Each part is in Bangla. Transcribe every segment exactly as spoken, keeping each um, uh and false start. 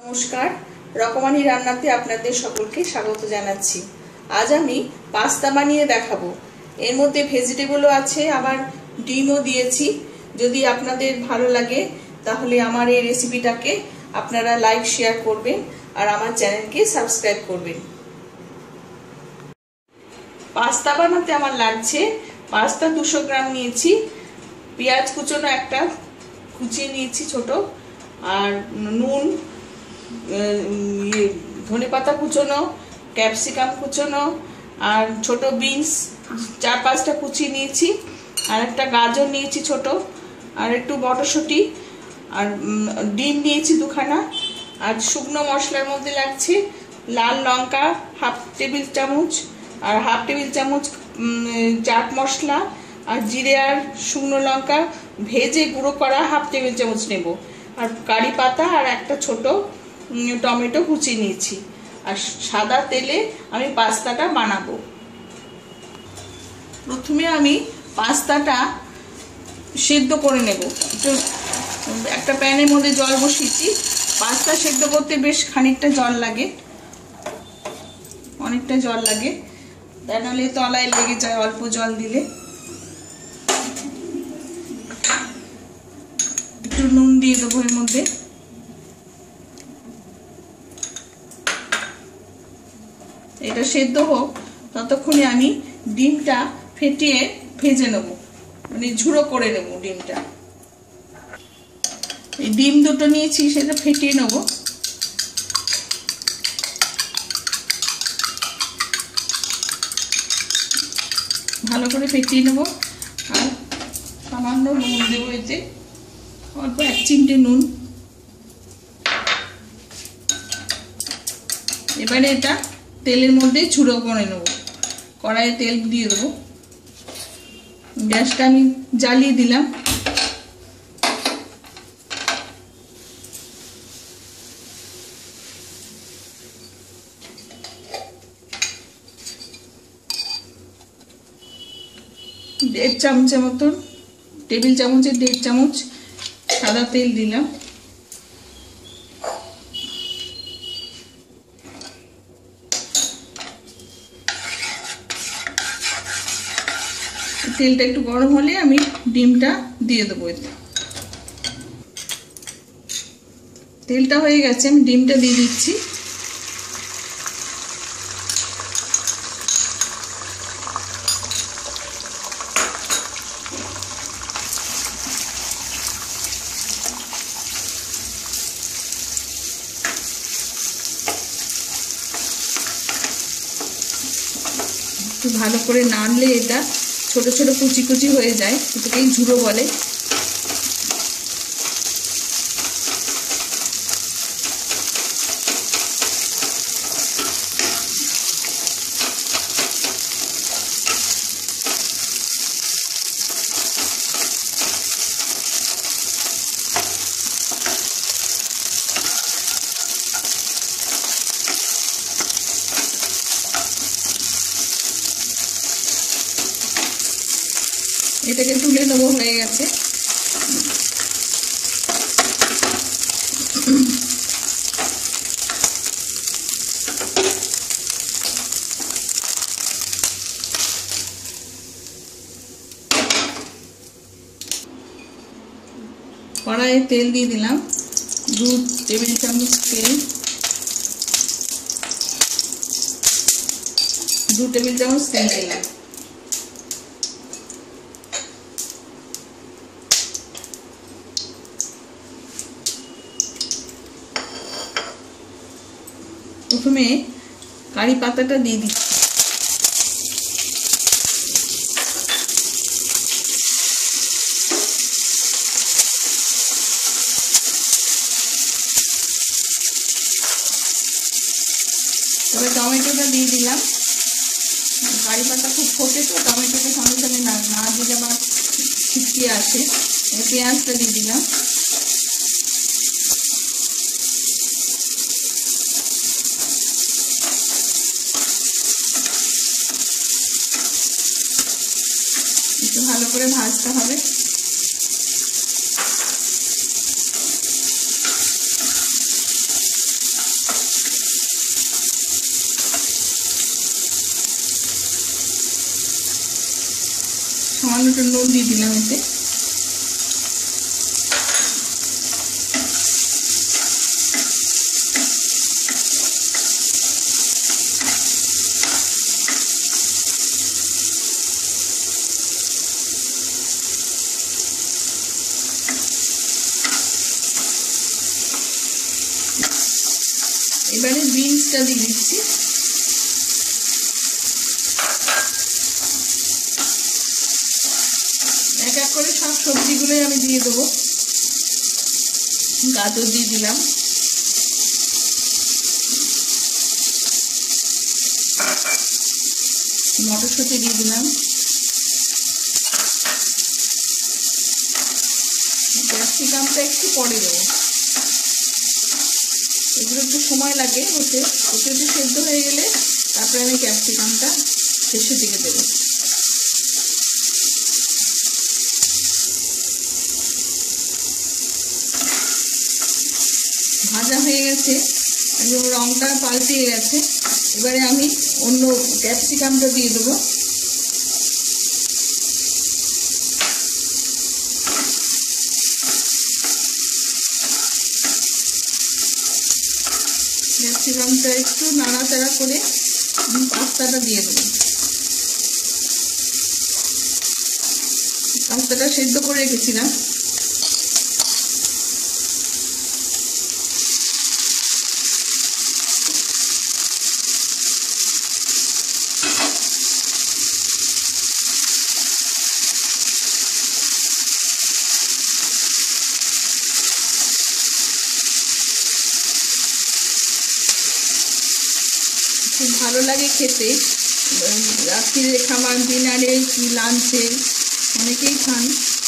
নমস্কার, রকমারি রান্নাতে আপনাদের সকলকে স্বাগত জানাচ্ছি। আজ আমি পাস্তা বানিয়ে দেখাবো। এর মধ্যে ভেজিটেবলও আছে, আবার ডিমও দিয়েছি। যদি আপনাদের ভালো লাগে তাহলে আমার এই রেসিপিটাকে আপনারা লাইক শেয়ার করবেন আর আমার চ্যানেলকে সাবস্ক্রাইব করবেন। পাস্তা বানাতে আমার লাগছে পাস্তা দুশো গ্রাম নিয়েছি, পেঁয়াজ কুচনো একটা কুচিয়ে নিয়েছি ছোট, আর নুন, ধনেপাতা কুচনো, ক্যাপসিকাম কুচনো, আর ছোট বিনস চার পাঁচটা কুচিয়ে নিয়েছি, আর একটা গাজর নিয়েছি ছোট, আর একটু মটরশুঁটি, আর ডিম নিয়েছি দুখানা। আর শুকনো মশলার মধ্যে লাগছে লাল লঙ্কা হাফ টেবিল চামচ, আর হাফ টেবিল চামচ চাট মশলা, আর জিরে আর শুকনো লঙ্কা ভেজে গুঁড়ো করা হাফ টেবিল চামচ নেব, আর কারি পাতা আর একটা ছোট টমেটো কুচিয়ে নিয়েছি। আর সাদা তেলে আমি পাস্তাটা বানাবো। প্রথমে আমি পাস্তাটা সেদ্ধ করে নেব। একটু একটা প্যানের মধ্যে জল বসিয়েছি। পাস্তা সেদ্ধ করতে বেশ খানিকটা জল লাগে, অনেকটা জল লাগে, তা নাহলে তলায় লেগে যায় অল্প জল দিলে। একটু নুন দিয়ে দেবো এর মধ্যে। এটা সেদ্ধ হোক, ততক্ষণে আমি ডিমটা ফেটিয়ে ভেজে নেব, মানে ঝুড়ো করে নেব ডিমটা। এই ডিম দুটো নিয়েছি, সেটা ফেটিয়ে নেব। ভালো করে ফেটিয়ে নেব, আর সামান্য নুন দেবো এতে, অল্প এক চিমটে নুন। এবারে এটা তেলের মধ্যে ঝুড়ো করে নেব। কড়াইয়ে তেল দিয়ে দেবো, গ্যাসটা আমি জ্বালিয়ে দিলাম। দেড় চামচের মতন, টেবিল চামচের দেড় চামচ সাদা তেল দিলাম। তেলটা একটু গরম হলে আমি ডিমটা দিয়ে দেবো এতে। তেলটা হয়ে গেছে, আমি ডিমটা দিয়ে দিচ্ছি। একটু ভালো করে নাড়লে এটা ছোট ছোট কুচি কুচি হয়ে যায়, এটাকেই ঝুড়ো বলে। এটাকে তুলে নেবো, হয়ে গেছে। কড়াইয়ে তেল দিয়ে দিলাম, দু টেবিল চামচ তেল, দু টেবিল চামচ তেল দিলাম। প্রথমে কারি পাতাটা দিয়ে দিচ্ছি। তবে টমেটোটা দিয়ে দিলাম। কারি পাতা খুব ফোটে, তো টমেটোটা সঙ্গে সঙ্গে না না দিলে আবার ছিটকে আসে। পেঁয়াজটা দিয়ে দিলাম। একটু ভালো করে ভাজতে হবে। সামান্য একটু নুন দিয়ে দিলাম এতে। এবারে বিনসটা দিয়ে দিচ্ছি। এক এক করে সব সবজিগুলোই আমি দিয়ে দেবো। গাজর দিয়ে দিলাম, মটরশুঁটি দিয়ে দিলাম, ক্যাপসিকামটা একটু পরে দেবো। এগুলো একটু সময় লাগে হতে, একটু একটু সেদ্ধ হয়ে গেলে তারপরে আমি ক্যাপসিকামটা শেষের দিকে দেবো। ভাজা হয়ে গেছে, একদম রংটা পাল্টে গেছে। এবারে আমি অন্য ক্যাপসিকামটা দিয়ে দেবো। ক্যাপসিকামটা একটু নাড়াচাড়া করে পাস্তাটা দিয়ে দেবো। পাস্তাটা সেদ্ধ করে রেখেছিলাম। খুব ভালো লাগে খেতে, রাত্রিরে খাবার, ডিনারে কি লাঞ্চে অনেকেই খান।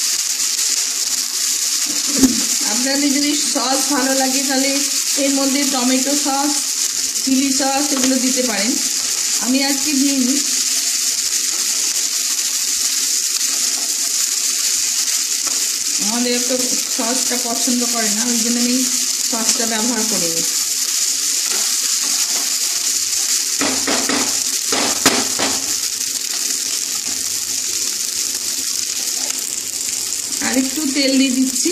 আপনাদের যদি সস ভালো লাগে তাহলে এর মধ্যে টমেটো সস, চিলি সস এগুলো দিতে পারেন। আমি আজকে দিইনি। আমাদের তো সসটা পছন্দ করে না, ওই জন্য আমি সসটা ব্যবহার করিনি। আর একটু তেল দিয়ে দিচ্ছি,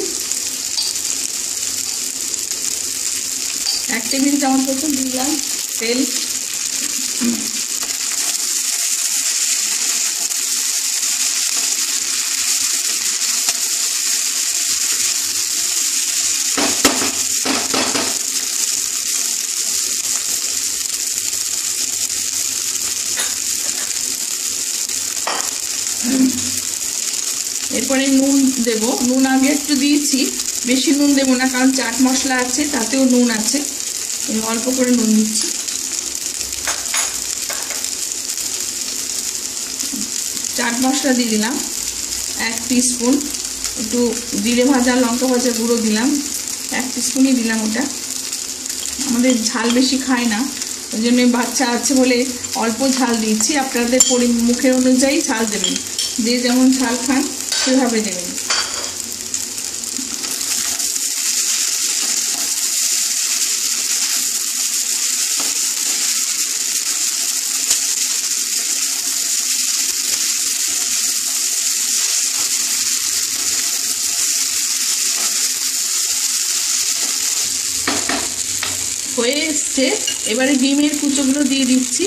এক টেবিল চামচ মতো দিলাম তেল। এরপরে নুন দেব। নুন আগে একটু দিয়েছি, বেশি নুন দেবো না, কারণ চাট মশলা আছে, তাতেও নুন আছে। আমি অল্প করে নুন দিচ্ছি। চাট মশলা দিয়ে দিলাম এক টিস্পুন, একটু জিরে ভাজা লঙ্কা ভাজা গুঁড়ো দিলাম, এক টিস্পুনই দিলাম। ওটা আমাদের ঝাল বেশি খায় না, ওই জন্য বাচ্চা আছে বলে অল্প ঝাল দিচ্ছি। আপনাদের পরি মুখের অনুযায়ী ঝাল দেবেন, যে যেমন ঝাল খান সেভাবে দেবেন। হয়ে এসছে, এবারে ডিমের কুচোগুলো দিয়ে দিচ্ছি।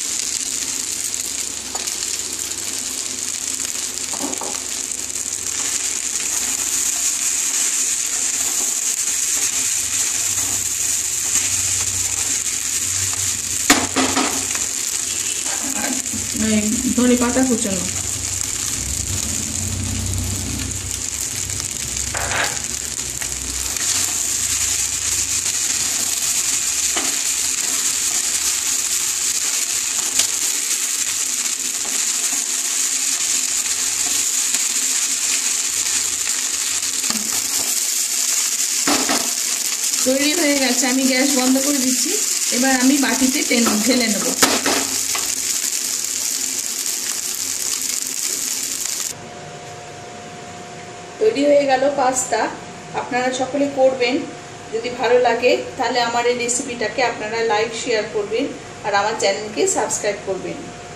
ধনে পাতা কুচোনো। তৈরি হয়ে গেছে, আমি গ্যাস বন্ধ করে দিচ্ছি। এবার আমি বাটিতে ঢেলে নেব। তৈরি হয়ে গেল পাস্তা। আপনারা সকলে করবেন, যদি ভালো লাগে তাহলে আমার এই রেসিপিটাকে আপনারা লাইক শেয়ার করবেন আর আমার চ্যানেলকে সাবস্ক্রাইব করবেন।